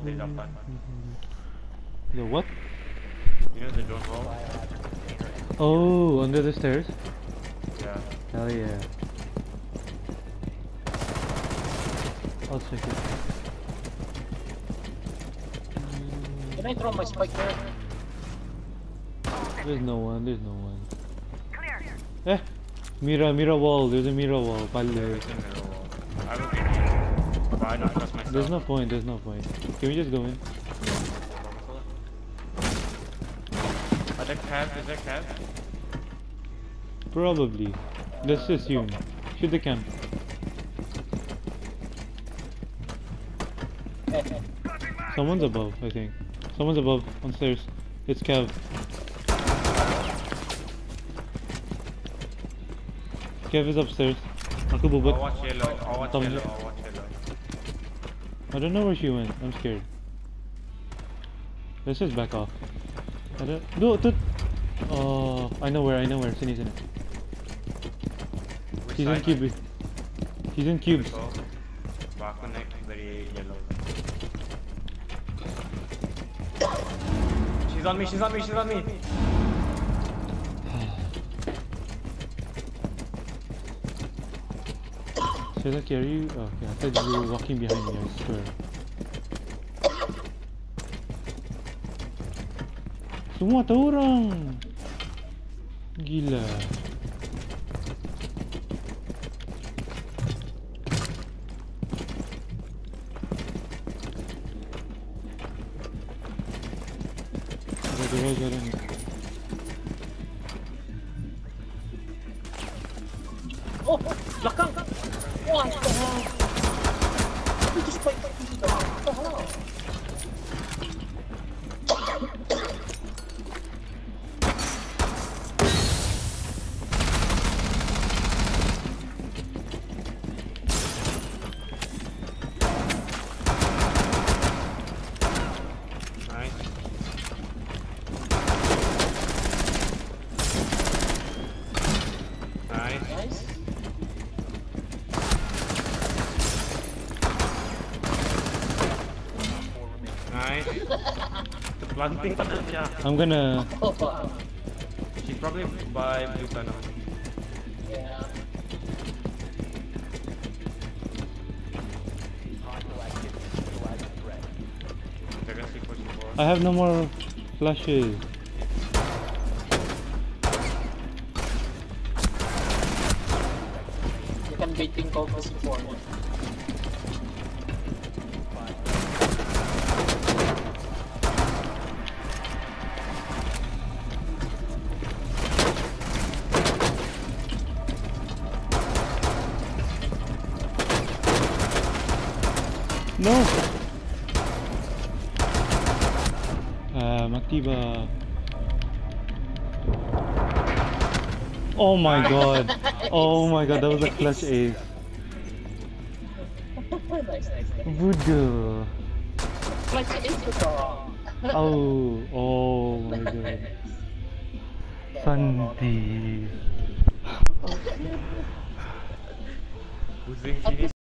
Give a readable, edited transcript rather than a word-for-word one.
They jump on. The what? You know the drone wall? Oh, under the stairs? Yeah. Hell yeah. I'll check it. Can I throw my spike there? There's no one, there's no one. Eh! Mira wall, there's a mirror wall. Palle. There's a mirror wall. I don't think but I don't trust myself. There's no point, there's no point. Can we just go in? Are there cabs? Is there cabs? Probably. Let's assume. Shoot the camp. Someone's above, I think. Someone's above, on stairs. It's Cav. Kev is upstairs. Aku I'll bubot. watch yellow. I'll watch Thumbs yellow. up. I'll watch yellow. I don't know where she went. I'm scared. Let's just back off. I don't. No, oh, I know where. Sini. Which He's in side? cube. He's in cubes. So, back on neck, very yellow. She's on me, she's on me, she's on me! Should I carry you? Oh, okay. I thought you were walking behind me, I swear. Semua tahu orang. Gila. Ada dua jalan ni. Oh! Belakang! Wah, what the hell? Itu just spike dito. What the hell? Nice. Nice. Nice. Nice. The planting pa na siya. I'm gonna. Oh, wow. She's probably by blue panel. Yeah. They're gonna see pushing forward. I have no more flashes. You can baiting call for support. No! Maktiba. Oh my god. Oh my god, that was a clutch ace. Nice. Voodoo. Clutch is the dog. Oh my god. Santi. Who's in